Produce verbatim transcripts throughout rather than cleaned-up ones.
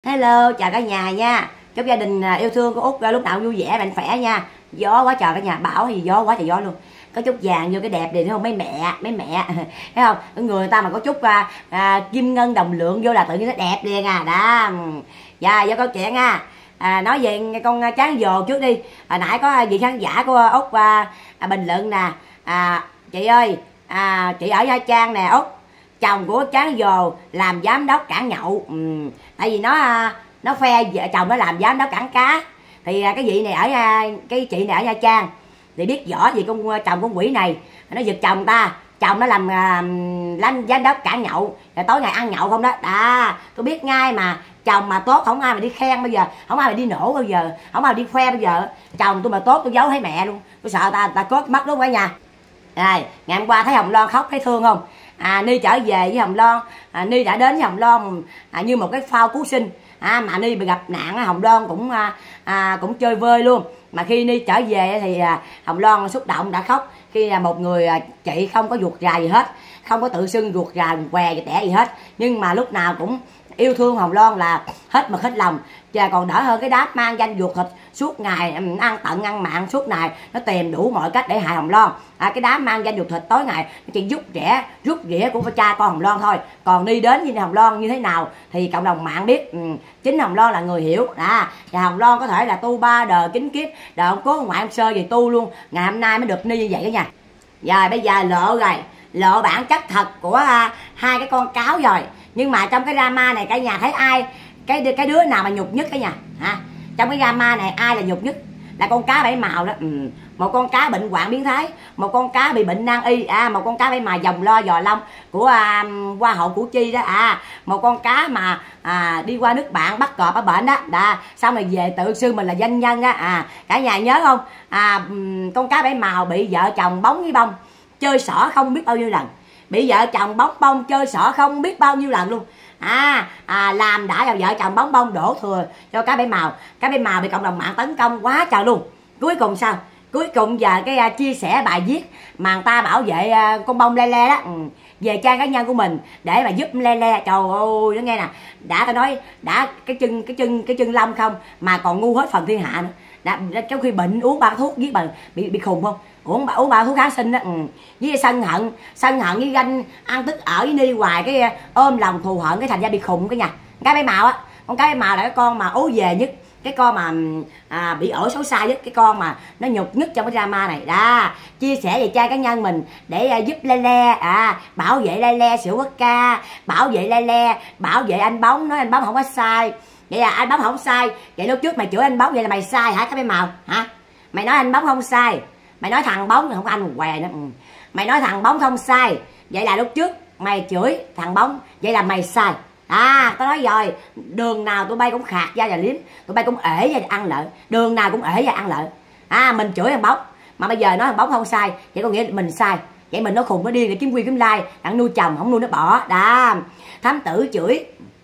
Hello, chào cả nhà nha. Chúc gia đình yêu thương của Út lúc nào vui vẻ, mạnh khỏe nha. Gió quá trời cả nhà, bão thì gió quá trời gió luôn. Có chút vàng vô cái đẹp đi, thấy không mấy mẹ, mấy mẹ thấy không? Người, người ta mà có chút à, à, kim ngân đồng lượng vô là tự nhiên nó đẹp liền à. Đó. Dạ, vô câu chuyện nha. À, nói về con chán dồ trước đi. À, nãy có vị khán giả của Út à, à, bình luận nè. À, chị ơi, à, chị ở Nha Trang nè Út. Chồng của chán dồ làm giám đốc cảng nhậu. Ừ. Tại vì nó nó phe vợ chồng nó làm giám đốc cảng cá. Thì cái vị này ở cái chị này ở Nha Trang thì biết rõ gì con chồng con quỷ này nó giật chồng ta, chồng nó làm uh, giám đốc cảng nhậu, rồi tối ngày ăn nhậu không đó. À, tôi biết ngay mà, chồng mà tốt không ai mà đi khen bây giờ, không ai mà đi nổ bao giờ, không ai mà đi khoe bây giờ. Chồng tôi mà tốt tôi giấu thấy mẹ luôn, tôi sợ ta ta cốt mất đúng không cả nhà. Rồi ngày hôm qua thấy Hồng Loan khóc thấy thương không? À, Ni trở về với Hồng Loan, à, Ni đã đến với Hồng Loan à, như một cái phao cứu sinh. À, mà Ni bị gặp nạn Hồng Loan cũng à, à, cũng chơi vơi luôn. Mà khi Ni trở về thì à, Hồng Loan xúc động đã khóc khi là một người à, chị không có ruột rà gì hết, không có tự xưng ruột rà què và tẻ gì hết, nhưng mà lúc nào cũng yêu thương Hồng Loan là hết mực hết lòng. Và còn đỡ hơn cái đám mang danh ruột thịt suốt ngày ăn tận ăn mạng, suốt ngày nó tìm đủ mọi cách để hại Hồng Loan. À, cái đám mang danh ruột thịt tối ngày nó chỉ rút rẻ rút rỉa của cha con Hồng Loan thôi. Còn đi đến với Hồng Loan như thế nào thì cộng đồng mạng biết. Ừ, chính Hồng Loan là người hiểu. À, và Hồng Loan có thể là tu ba đời kính kiếp, đời ông cố ngoại ông sơ gì tu luôn, ngày hôm nay mới được ni như vậy đó nha. Rồi bây giờ lộ rồi, lộ bản chất thật của uh, hai cái con cáo rồi. Nhưng mà trong cái drama này cả nhà thấy ai cái cái đứa nào mà nhục nhất cả nhà hả? Trong cái drama này ai là nhục nhất? Là con cá bảy màu đó. Ừ. Một con cá bệnh hoạn biến thái, một con cá bị bệnh nan y, à, một con cá bảy màu dòng lo dò lông của à, hoa hậu Củ Chi đó. À, một con cá mà à, đi qua nước bạn bắt cọp ở bệnh đó. Đã xong rồi về tự xưng mình là doanh nhân á. À, cả nhà nhớ không? À, con cá bảy màu bị vợ chồng bóng với bông chơi xỏ không biết bao nhiêu lần, bị vợ chồng bóng bông chơi xỏ không biết bao nhiêu lần luôn. À, à làm đã là vợ chồng bóng bông đổ thừa cho cá bảy màu. Cá bảy màu bị cộng đồng mạng tấn công quá trời luôn. Cuối cùng sao? Cuối cùng giờ cái uh, chia sẻ bài viết mà người ta bảo vệ uh, con bông le le đó, ừ, về trang cá nhân của mình để mà giúp le le. Trời ơi, nó nghe nè, đã tao nói đã cái chân cái chân cái chân lông không mà còn ngu hết phần thiên hạ nữa. Đã, trong khi bệnh uống ba thuốc giết bà bị bị khùng không? Uống uống ba thuốc kháng sinh đó. Ừ. Với sân hận sân hận với ganh ăn tức ở với Ni hoài, cái ôm lòng thù hận cái thành ra bị khùng cái nhà. Cái bảy màu á, con cái bảy màu là cái con mà ố về nhất, cái con mà à, bị ổi xấu xa nhất, cái con mà nó nhục nhất trong cái drama này. Đó, chia sẻ về trai cá nhân mình để à, giúp le le, à, bảo vệ le le sữa quốc ca, bảo vệ le le, bảo vệ anh Bóng, nói anh Bóng không có sai. Vậy là anh Bóng không sai, vậy lúc trước mày chửi anh Bóng vậy là mày sai hả cái bảy màu hả? Mày nói anh Bóng không sai, mày nói thằng Bóng không có anh què nữa. Ừ. Mày nói thằng Bóng không sai, vậy là lúc trước mày chửi thằng Bóng vậy là mày sai. À, tao nói rồi, đường nào tụi bay cũng khạc da và liếm, tụi bay cũng ể da ăn lợi, đường nào cũng ể da ăn lợi. À, mình chửi thằng Bóng mà bây giờ nói thằng Bóng không sai, vậy có nghĩa mình sai, vậy mình nó khùng nó điên để kiếm quy kiếm like, đặng nuôi chồng không nuôi nó bỏ. Đó, thám tử chửi,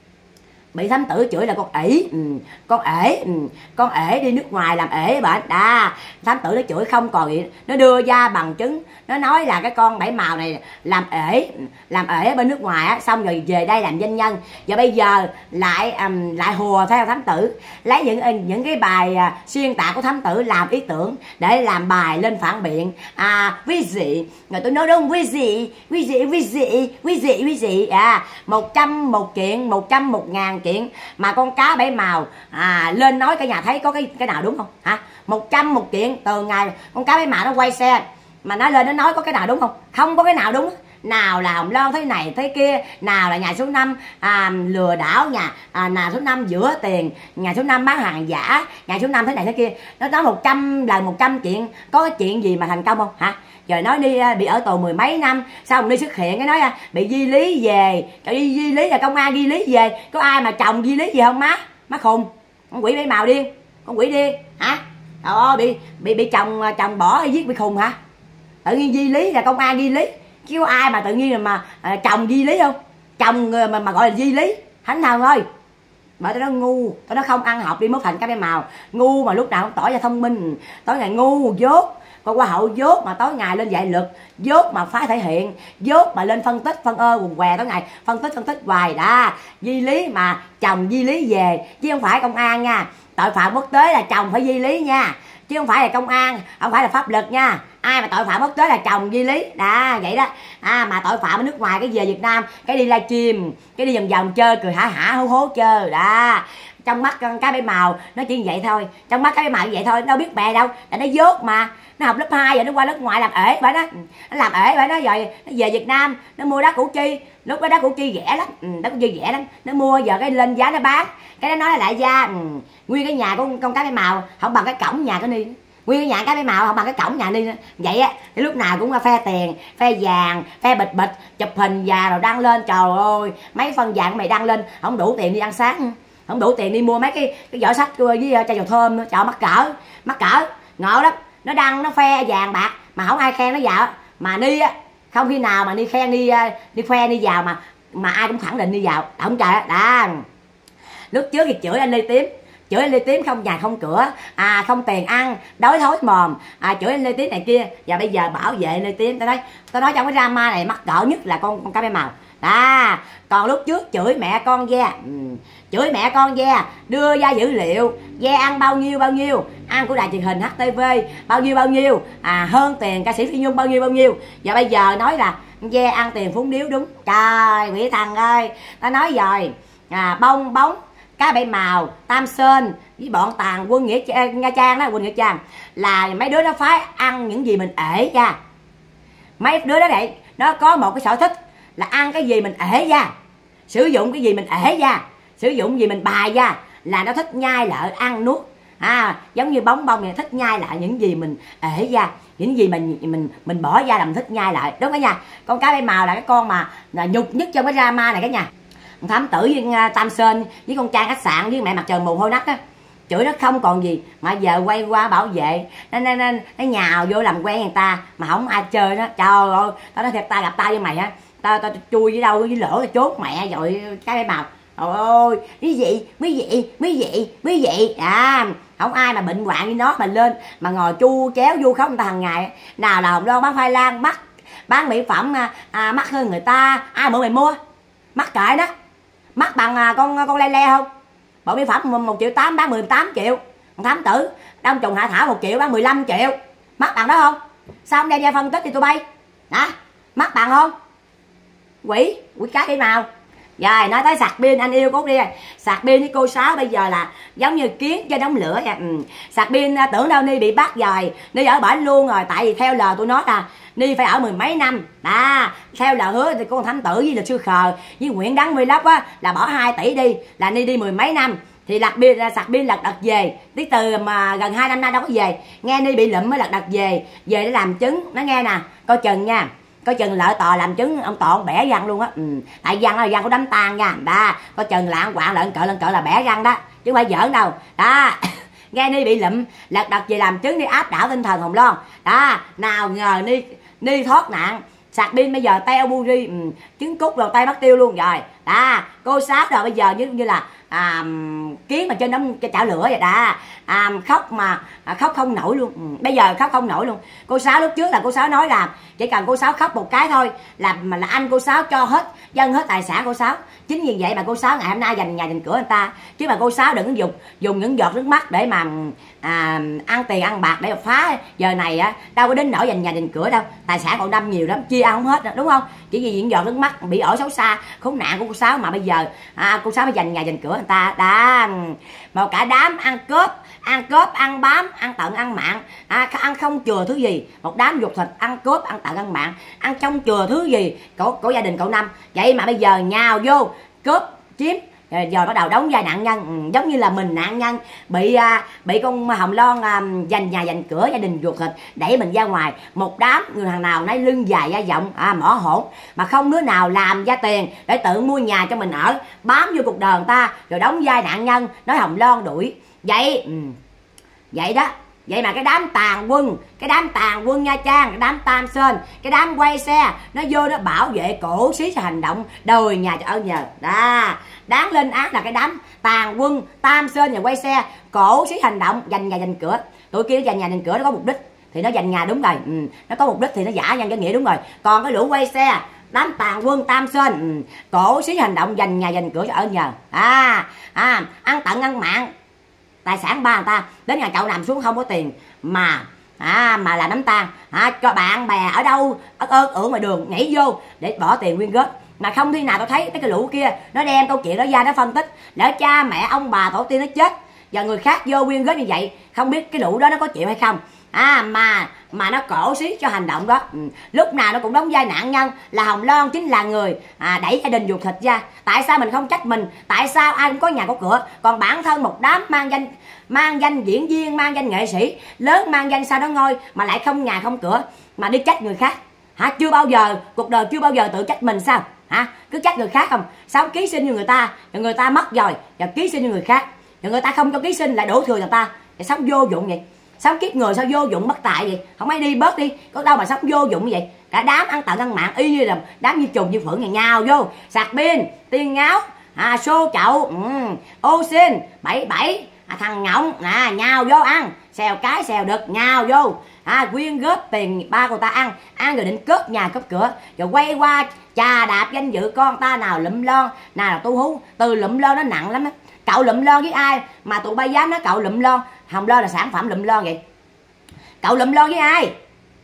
bị thám tử chửi là con ỷ, ừ, con ể, ừ, con ể đi nước ngoài làm ể bệnh. Đà, thám tử nó chửi không còn gì, nó đưa ra bằng chứng, nó nói là cái con bảy màu này làm ể, làm ể bên nước ngoài á, xong rồi về đây làm doanh nhân. Và bây giờ lại um, lại hùa theo thám tử, lấy những những cái bài uh, xuyên tạc của thám tử làm ý tưởng để làm bài lên phản biện. À, quý dị, rồi tôi nói đúng, quý dị, quý dị, quý dị, quý dị, quý dị. À, một trăm một chuyện, một trăm một ngàn chuyện mà con cá bảy màu à, lên nói cả nhà thấy có cái cái nào đúng không hả? Một trăm một chuyện từ ngày con cá bảy màu nó quay xe mà nó lên nó nói có cái nào đúng không? Không có cái nào đúng. Nào là Hồng Loan thế này thế kia, nào là nhà số năm à, lừa đảo, nhà à, nhà số năm rửa tiền, nhà số năm bán hàng giả, nhà số năm thế này thế kia. Nó nói một trăm lần một trăm chuyện, có cái chuyện gì mà thành công không hả? Rồi nói đi bị ở tù mười mấy năm, sao đi xuất hiện cái nói bị di lý về, trời đi di lý là công an ghi lý về, có ai mà chồng di lý gì không má? Má khùng, con quỷ bảy màu điên, con quỷ điên hả? Trời ơi, bị bị bị chồng chồng bỏ hay giết bị khùng hả? Tự nhiên di lý là công an ghi lý, chứ có ai mà tự nhiên mà à, chồng di lý không? Chồng mà mà gọi là di lý, thánh thần ơi. Bởi tao nó ngu, tao nó không ăn học đi mất thành cái bảy màu, ngu mà lúc nào cũng tỏ ra thông minh, tối ngày ngu dốt. con hoa hậu dốt mà tối ngày lên dạy luật, dốt mà phá thể hiện, dốt mà lên phân tích phân ơ quần què tối ngày phân tích phân tích hoài đó. Di lý mà chồng di lý về chứ không phải công an nha. Tội phạm quốc tế là chồng phải di lý nha, chứ không phải là công an, không phải là pháp luật nha. Ai mà tội phạm quốc tế là chồng di lý đó, vậy đó. À mà tội phạm ở nước ngoài cái về Việt Nam cái đi livestream, cái đi vòng vòng chơi cười hả hả hố hố chơi đó. Trong mắt con cá bảy màu nó chỉ như vậy thôi, trong mắt cá bảy màu như vậy thôi, đâu biết bè đâu, tại nó dốt mà. Nó học lớp hai rồi nó qua nước ngoài làm ể bởi nó, nó làm ể bởi nó rồi nó về Việt Nam nó mua đá Củ Chi, lúc đó đá Củ Chi rẻ lắm, ừ, đá Củ Chi rẻ lắm, nó mua giờ cái lên giá nó bán, cái nó nói là đại gia, ừ, nguyên cái nhà của con cá bảy màu không bằng cái cổng nhà của Ni, nguyên cái nhà cá bảy màu không bằng cái cổng nhà Ni vậy á. Thì lúc nào cũng phe tiền, phe vàng, phe bịch bịch, chụp hình vàng rồi đăng lên, trời ơi mấy phân vàng của mày đăng lên không đủ tiền đi ăn sáng, không đủ tiền đi mua mấy cái cái giỏ sách với chai dầu thơm nữa, trời mắc cỡ mắc cỡ ngộ lắm. Nó đăng nó phe vàng bạc mà không ai khen nó vào, mà Ni á không khi nào mà Ni khen đi đi khoe đi vào mà mà ai cũng khẳng định đi vào không trời đó. Lúc trước thì chửi anh Lê Tím, chửi anh Lê Tím không nhà không cửa, à không tiền ăn, đói thối mồm, à chửi anh Lê Tím này kia. Và bây giờ bảo vệ anh Lê Tím, tao nói tao nói trong cái drama này mắc cỡ nhất là con con cá bảy màu đó. Còn lúc trước chửi mẹ con ve, ừ, chửi mẹ con ve đưa ra dữ liệu ve ăn bao nhiêu bao nhiêu, ăn của đài truyền hình hát tê vê bao nhiêu bao nhiêu, à hơn tiền ca sĩ Phi Nhung bao nhiêu bao nhiêu. Và bây giờ nói là ve ăn tiền phúng điếu đúng, trời quỷ thần ơi. Ta nói rồi, à bông bóng cá bảy màu Tam Sơn với bọn tàn quân nghĩa Nha Trang đó, quân Nghĩa Trang là mấy đứa nó phái ăn những gì mình ể ra. Mấy đứa đó này nó có một cái sở thích là ăn cái gì mình ể ra, sử dụng cái gì mình ể ra, sử dụng gì mình bài ra, là nó thích nhai lại ăn nuốt. À giống như bóng bông này thích nhai lại những gì mình ể ra, những gì mình mình mình bỏ ra làm thích nhai lại, đúng không nha. Con cá bảy màu là cái con mà là nhục nhất trong cái drama này cả nhà. Thám tử với Tam Sơn với con Trang khách sạn với mẹ mặt trời mồ hôi nách á, chửi nó không còn gì, mà giờ quay qua bảo vệ nó nó, nó, nó nhào vô làm quen người ta mà không ai chơi nó. Trời ơi tao nói thiệt, ta gặp tao với mày á, tao tao chui với đâu với lỗ tao chốt mẹ rồi cái bảy màu. Trời ơi quý vị quý vị quý vị quý vị à, không ai mà bệnh hoạn như nó mà lên mà ngồi chu chéo vu khống người ta hàng ngày. Nào là Hồng Loan bán khoai lang mắc, bán mỹ phẩm à, mắc hơn người ta, ai mượn mày mua mắc kệ đó, mắc bằng à, con con le le không. Bộ mỹ phẩm một triệu tám bán mười tám triệu, thám tử đông trùng hạ thảo một triệu bán mười lăm triệu, mắc bằng đó không? Sao không đem ra phân tích thì tụi bay hả? Mắc bằng không? Quỷ quỷ cá cái màu. Rồi nói tới sạc pin, anh yêu cốt đi. Sạc pin với cô Sáu bây giờ là giống như kiến trên đống lửa vậy. Ừ. Sạc pin tưởng đâu Ni bị bắt rồi, Ni ở bển luôn rồi, tại vì theo lời tôi nói là Ni phải ở mười mấy năm. À, theo lời hứa thì con thám tử với luật sư Khờ với Nguyễn Đăng Vlog á là bỏ hai tỷ đi, là Ni đi mười mấy năm. Thì lật pin sạc pin lật đật về, tí từ mà gần hai năm nay đâu có về. Nghe Ni bị lụm mới lật đật về, về để làm chứng. Nó nghe nè, coi chừng nha. Coi chừng lợi tò làm chứng ông Tò bẻ răng luôn á. Ừ. Tại răng là răng của đám tang nha. Đó, coi chừng là ăn quạng lợn cỡ lợn cỡ là bẻ răng đó, chứ không phải giỡn đâu. Đó. Nghe Ni bị lụm lật đật về làm chứng đi áp đảo tinh thần Hồng Loan. Đó, nào ngờ Ni Ni thoát nạn. Sạc pin bây giờ teo buri, ừ, trứng cút đầu tay mất tiêu luôn rồi. Đó, cô Sáu rồi bây giờ như như là à, kiến mà trên đống chảo lửa vậy đó. À, khóc mà à, khóc không nổi luôn. Ừ, bây giờ khóc không nổi luôn. Cô Sáu lúc trước là cô Sáu nói là chỉ cần cô Sáu khóc một cái thôi là mà là anh cô Sáu cho hết dân hết tài sản cô Sáu. Chính vì vậy mà cô Sáu ngày hôm nay dành nhà dành cửa người ta, chứ mà cô Sáu đừng dùng dùng những giọt nước mắt để mà à, ăn tiền ăn bạc để mà phá. Giờ này á đâu có đến nỗi dành nhà dành cửa đâu, tài sản còn đâm nhiều lắm, chia ăn không hết đâu, đúng không? Chỉ vì những giọt nước mắt bị ổi xấu xa khốn nạn của cô Sáu mà bây giờ à, cô Sáu phải dành nhà dành cửa người ta đã. Mà cả đám ăn cướp ăn cướp ăn bám ăn tận ăn mạng, à, ăn không chừa thứ gì, một đám ruột thịt ăn cướp ăn tận ăn mạng, ăn trong chừa thứ gì của, của gia đình cậu Năm. Vậy mà bây giờ nhào vô cướp chiếm, rồi giờ bắt đầu đóng vai nạn nhân. Ừ, giống như là mình nạn nhân bị à, bị con Hồng Loan à, giành nhà giành cửa gia đình ruột thịt đẩy mình ra ngoài. Một đám người thằng nào nấy lưng dài da rộng, à, mỏ hổn mà không đứa nào làm ra tiền để tự mua nhà cho mình ở, bám vô cuộc đời người ta rồi đóng vai nạn nhân nói Hồng Loan đuổi. Vậy ừ, vậy đó. Vậy mà cái đám tàn quân, cái đám tàn quân Nha Trang, cái đám Tam Sơn, cái đám quay xe nó vô nó bảo vệ cổ xí hành động đòi nhà cho ở nhờ đó. Đáng lên án là cái đám tàn quân Tam Sơn và quay xe cổ xí hành động giành nhà giành cửa. Tụi kia giành nhà giành cửa nó có mục đích, thì nó giành nhà đúng rồi, ừ. Nó có mục đích thì nó giả nhân cái nghĩa đúng rồi. Còn cái lũ quay xe đám tàn quân Tam Sơn, ừ. Cổ xí hành động giành nhà giành cửa cho ở nhờ, à à ăn tận ăn mạng tài sản ba người ta, đến nhà cậu nằm xuống không có tiền mà à mà là nắm tan, à, cho bạn bè ở đâu ớt ớt ở ngoài đường nhảy vô để bỏ tiền quyên góp. Mà không khi nào tao thấy cái lũ kia nó đem câu chuyện đó ra nó phân tích, lỡ cha mẹ ông bà tổ tiên nó chết và người khác vô quyên góp như vậy, không biết cái lũ đó nó có chịu hay không. À mà mà nó cổ xí cho hành động đó, ừ. Lúc nào nó cũng đóng vai nạn nhân là Hồng Loan chính là người à, đẩy gia đình ruột thịt ra. Tại sao mình không trách mình? Tại sao ai cũng có nhà có cửa, còn bản thân một đám mang danh mang danh diễn viên, mang danh nghệ sĩ lớn, mang danh sao đó ngôi mà lại không nhà không cửa mà đi trách người khác hả? Chưa bao giờ cuộc đời chưa bao giờ tự trách mình sao hả? Cứ trách người khác không? Sao ký sinh như người ta rồi người ta mất rồi và ký sinh như người khác, rồi người ta không cho ký sinh lại đổ thừa người ta, thì sống vô dụng vậy. Sống kiếp người sao vô dụng bất tại vậy? Không ai đi bớt đi, có đâu mà sống vô dụng như vậy. Cả đám ăn tận ăn mạng y như là đám như trùng như phượng nhà nhào vô sạc pin tiên ngáo à, xô chậu, ừ, ô xin bảy bảy à, thằng ngọng à, nhào vô ăn xèo cái xèo đực nhào vô à, quyên góp tiền ba cô ta ăn ăn rồi định cướp nhà cướp cửa, rồi quay qua chà đạp danh dự con ta, nào lụm lon nào là tu hú. Từ lụm lon nó nặng lắm á. Cậu lụm lon với ai mà tụi bay dám nói cậu lụm lon? Hồng Loan là sản phẩm lụm lon vậy. Cậu lụm lon với ai?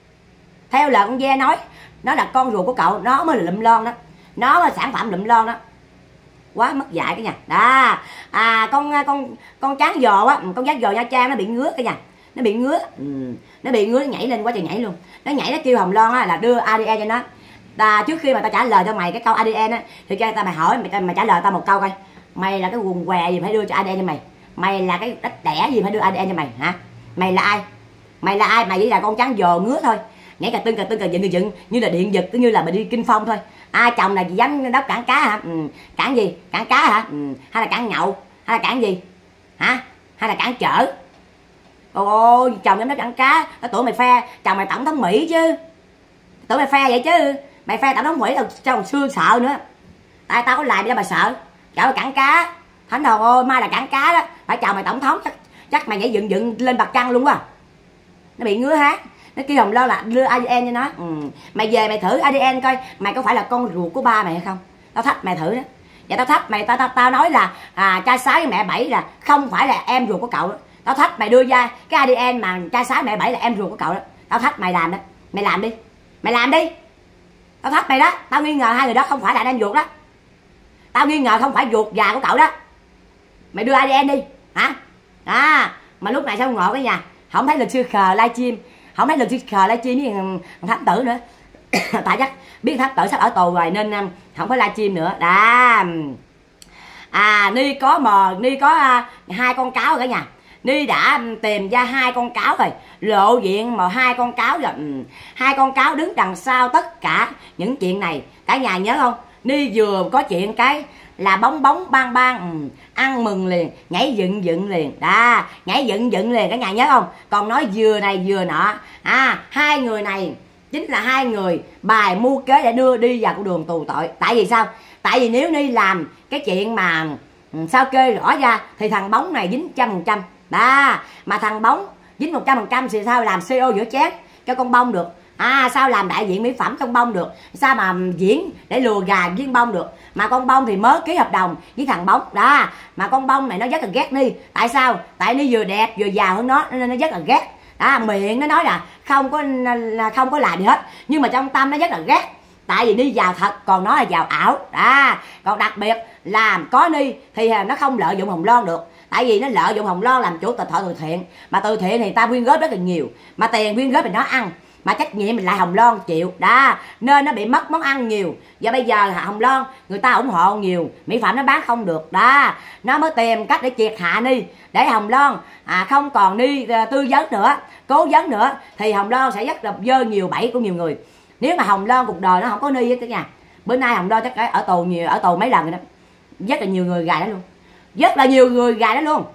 Theo lời con ve nói, nó là con ruột của cậu, nó mới là lụm lon đó, nó là sản phẩm lụm lon đó. Quá mất dạy cái nhà. Đó. À con con con chán giò á, con chán giò Nha Trang nó bị ngứa cái nhà. Nó bị ngứa. Ừ. Nó bị ngứa nó nhảy lên quá trời nhảy luôn. Nó nhảy nó kêu Hồng Loan á là đưa a đê en cho nó. Ta trước khi mà ta trả lời cho mày cái câu a đê en á thì cho ta mày hỏi mày, mày trả lời tao một câu coi. Mày là cái quần què gì phải đưa cho a đê en cho mày? Mày là cái đất đẻ gì phải đưa a đê en cho mày hả? Mày là ai? Mày là ai? Mày chỉ là con trắng giò ngứa thôi, nhảy cà tưng cà tưng cà dựng cà dựng như là điện giật, cứ như là mày đi kinh phong thôi. Ai chồng này dám đắp cản cá hả? Ừ. Cản gì? Cản cá hả? Ừ. Hay là cản nhậu? Hay là cản gì hả? Hay là cản chở? Ôi chồng dám đắp cản cá, tao tưởng mày phe chồng mày tổng thống Mỹ chứ, tưởng mày phe vậy chứ. Mày phe tổng thống Mỹ tao sao xưa sợ nữa. Tại tao có lại để mà sợ chở cản cá. Thánh đồ ơi, mai là cản cá đó phải chào mày tổng thống, chắc chắc mày nhảy dựng dựng lên mặt trăng luôn quá. Nó bị ngứa hát, nó kêu Hồng Loan là đưa a đê en cho nó. Ừ. Mày về mày thử a đê en coi mày có phải là con ruột của ba mày hay không? Tao thách mày thử đó. Và tao thách mày, tao tao, tao nói là à, cha sáu với mẹ bảy là không phải là em ruột của cậu đó. Tao thách mày đưa ra cái a đê en mà cha sáu mẹ bảy là em ruột của cậu đó. Tao thách mày làm đó, mày làm đi, mày làm đi. Tao thách mày đó, tao nghi ngờ hai người đó không phải là anh em ruột đó. Tao nghi ngờ không phải ruột già của cậu đó. Mày đưa a đê en đi hả? À mà lúc này sao ngộ cái nhà không thấy luật sư khờ livestream, không thấy luật sư khờ livestream với thằng Thánh Tử nữa. Tại chắc biết Thánh Tử sắp ở tù rồi nên không có livestream nữa đó. À Ni có mờ Ni có uh, hai con cáo rồi cả nhà. Ni đã tìm ra hai con cáo rồi, lộ diện mà hai con cáo rồi. Ừ. Hai con cáo đứng đằng sau tất cả những chuyện này. Cả nhà nhớ không? Ni vừa có chuyện cái là bóng bóng bang bang, ừ, ăn mừng liền, nhảy dựng dựng liền, đó, nhảy dựng dựng liền, cả nhà nhớ không? Còn nói vừa này vừa nọ, à hai người này chính là hai người bài mưu kế để đưa đi vào con đường tù tội. Tại vì sao? Tại vì nếu Ni làm cái chuyện mà sao kê rõ ra thì thằng bóng này dính trăm phần trăm, đó, mà thằng bóng dính một trăm phần trăm thì sao làm xê e ô giữa chén cho con bông được? À sao làm đại diện mỹ phẩm trong bông được? Sao mà diễn để lừa gà viên bông được? Mà con bông thì mới ký hợp đồng với thằng bóng đó. Mà con bông này nó rất là ghét Ni. Tại sao? Tại Ni vừa đẹp vừa giàu hơn nó nên nó rất là ghét. À, miệng nó nói là không có không có làm gì hết, nhưng mà trong tâm nó rất là ghét. Tại vì Ni giàu thật, còn nó là giàu ảo. Đó. Còn đặc biệt là có Ni thì nó không lợi dụng Hồng Loan được. Tại vì nó lợi dụng Hồng Loan làm chủ tịch hội từ thiện. Mà từ thiện thì ta quyên góp rất là nhiều, mà tiền quyên góp thì nó ăn, mà trách nhiệm mình lại Hồng Loan chịu đó, nên nó bị mất món ăn nhiều. Và bây giờ Hồng Loan người ta ủng hộ nhiều, mỹ phẩm nó bán không được đó, nó mới tìm cách để triệt hạ Ni, để Hồng Loan à, không còn Ni tư vấn nữa, cố vấn nữa, thì Hồng Loan sẽ rất là dơ nhiều bẫy của nhiều người. Nếu mà Hồng Loan cuộc đời nó không có Ni với cả nhà, bữa nay Hồng Loan chắc phải ở tù nhiều, ở tù mấy lần rồi đó. Rất là nhiều người gài đó luôn, rất là nhiều người gài đó luôn.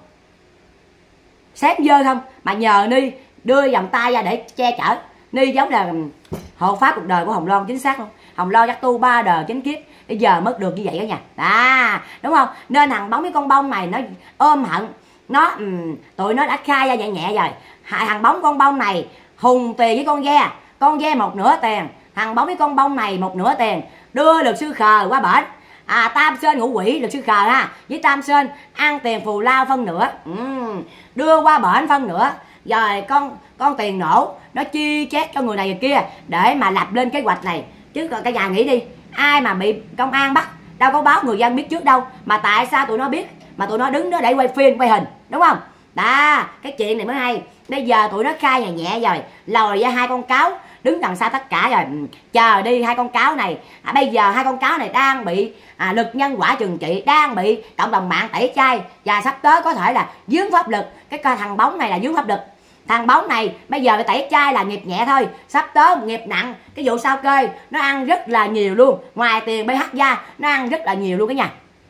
Xém dơ không mà nhờ Ni đưa vòng tay ra để che chở. Ni giống là hộ pháp cuộc đời của Hồng Loan, chính xác không? Hồng Loan chắc tu ba đời chính kiếp bây giờ mất được như vậy cả nhà. À, đúng không? Nên thằng bóng với con bông này nó ôm hận, nó um, tụi nó đã khai ra nhẹ nhẹ rồi. Hai thằng bóng con bông này Hùng tiền với con ve, con ve một nửa tiền, thằng Bóng với con Bông này một nửa tiền, đưa luật sư Khờ qua bển. À, Tam Sơn ngũ quỷ luật sư Khờ ha, với Tam Sơn ăn tiền phù lao phân nửa, uhm, đưa qua bển phân nửa. Rồi con con tiền nổ nó chi chét cho người này người kia để mà lập lên kế hoạch này. Chứ cả nhà nghĩ đi, ai mà bị công an bắt đâu có báo người dân biết trước đâu, mà tại sao tụi nó biết mà tụi nó đứng đó để quay phim quay hình, đúng không? Đó, cái chuyện này mới hay. Bây giờ tụi nó khai nhẹ nhẹ rồi, lòi ra hai con cáo đứng đằng sau tất cả rồi, chờ đi hai con cáo này. À, bây giờ hai con cáo này đang bị à, lực nhân quả trừng trị, đang bị cộng đồng mạng tẩy chay, và sắp tới có thể là dướng pháp lực. Cái thằng Bóng này là dướng pháp lực. Thằng Bóng này bây giờ bị tẩy chay là nghiệp nhẹ thôi, sắp tới nghiệp nặng. Cái vụ sao kê nó ăn rất là nhiều luôn, ngoài tiền bê hát ra nó ăn rất là nhiều luôn cả nhà.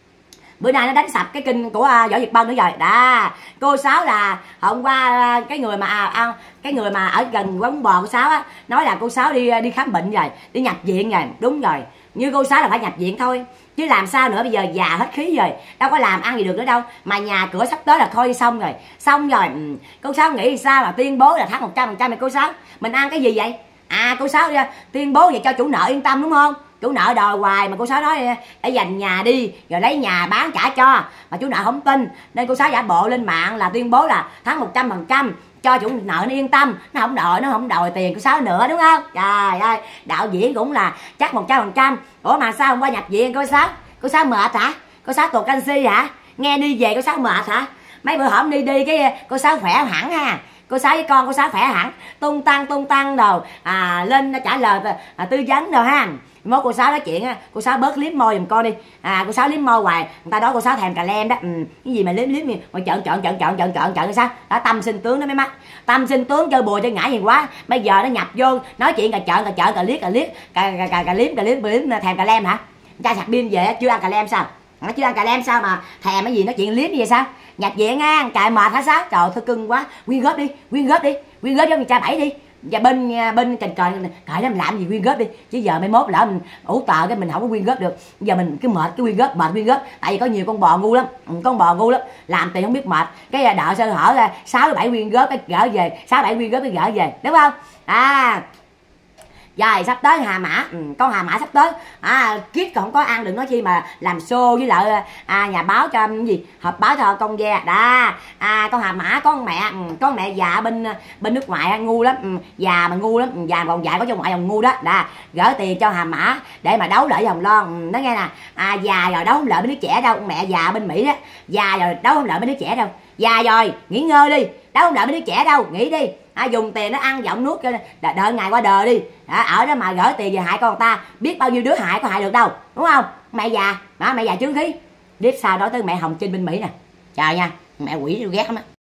Bữa nay nó đánh sập cái kinh của uh, Võ Việt Bân nữa rồi. Đó, cô Sáu là hôm qua uh, cái người mà à, à, cái người mà ở gần quán bò cô Sáu á, nói là cô Sáu đi đi khám bệnh rồi, đi nhập viện rồi. Đúng rồi, như cô Sáu là phải nhập viện thôi, chứ làm sao nữa, bây giờ già hết khí rồi, đâu có làm ăn gì được nữa đâu. Mà nhà cửa sắp tới là thôi đi xong rồi. Xong rồi ừ, cô Sáu nghĩ sao mà tuyên bố là tháng một trăm phần trăm. Cô Sáu mình ăn cái gì vậy? À, cô Sáu tuyên bố vậy cho chủ nợ yên tâm, đúng không? Chủ nợ đòi hoài mà cô Sáu nói để dành nhà đi rồi lấy nhà bán trả cho, mà chủ nợ không tin nên cô Sáu giả bộ lên mạng là tuyên bố là tháng một trăm phần trăm cho chủ nợ nó yên tâm, nó không đòi nó không đòi tiền cô Sáu nữa, đúng không? Trời ơi, đạo diễn cũng là chắc một trăm phần trăm. Ủa mà sao hôm qua nhập viện cô Sáu? Cô Sáu mệt hả? Cô Sáu tụt canxi hả? Nghe đi về cô Sáu mệt hả? Mấy bữa hổm đi đi cái cô Sáu khỏe hẳn ha. Cô Sáu với con cô Sáu khỏe hẳn, tung tăng tung tăng đồ à, lên trả lời à, tư vấn đồ ha. Mốt cô Sáu nói chuyện á, cô Sáu bớt liếm môi giùm con đi. À, cô Sáu liếm môi hoài người ta nói cô Sáu thèm cà lem đó. Ừ, cái gì mà liếm liếm gì mà trợn trợn trợn trợn trợn trợn trợn cái sao đó. Tâm sinh tướng đó mấy mắt, tâm sinh tướng chơi bùa chơi ngải gì quá. Bây giờ nó nhập vô nói chuyện cà trợn cà trợn cà liếc cà liếc cà cà cà, cà liếm cà liếm cà liếm thèm cà lem hả? Cha sạc pin về chưa ăn cà lem sao? Nó chưa ăn cà lem sao mà thèm cái gì nói chuyện liếm gì vậy sao? Nhập viện á, chạy mệt hả Sáu? Trời thôi cưng quá, quyên góp đi, quyên góp đi, quyên góp cho người cha Bảy đi. Và bên bên cành cờ cởi nó làm gì quyên góp đi, chứ giờ mai mốt lỡ mình ủ tợ cái mình không có quyên góp được. Giờ mình cứ mệt cái quyên góp, mệt quyên góp, tại vì có nhiều con bò ngu lắm, con bò ngu lắm, làm tiền không biết mệt, cái đợi sơ hở ra sáu bảy quyên góp cái gỡ về, sáu bảy quyên góp cái gỡ về, đúng không? À, rồi sắp tới Hà Mã, ừ, con Hà Mã sắp tới à, Kiết còn không có ăn, đừng nói chi mà làm show với lại à, nhà báo cho cái gì họp báo cho con ve đó. À, con Hà Mã con mẹ ừ, con mẹ già bên bên nước ngoài ngu lắm, ừ, già mà ngu lắm, ừ, già còn dạy có trong ngoại còn ngu đó. Đó, gỡ tiền cho Hà Mã để mà đấu lại với Hồng Loan. Ừ, nói nghe nè, à, già rồi đấu không lợi mấy đứa trẻ đâu, con mẹ già bên Mỹ đó, già rồi đấu không lợi mấy đứa trẻ đâu, già rồi nghỉ ngơi đi, đấu không lợi mấy đứa trẻ đâu, nghỉ đi. À, dùng tiền nó ăn giọng nuốt cho đợi, đợi ngày qua đời đi. À, ở đó mà gửi tiền về hại con người ta, biết bao nhiêu đứa hại có hại được đâu, đúng không? Mẹ già đó, mẹ già chứng khí. Biết sao đó tới mẹ Hồng Trinh bên Mỹ nè, trời nha, mẹ quỷ ghét lắm á.